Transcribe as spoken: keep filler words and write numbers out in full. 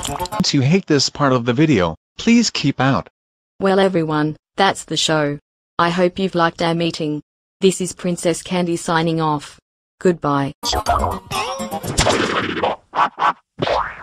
If you hate this part of the video, please keep out. Well everyone, that's the show. I hope you've liked our meeting. This is Princess Candy signing off. Goodbye.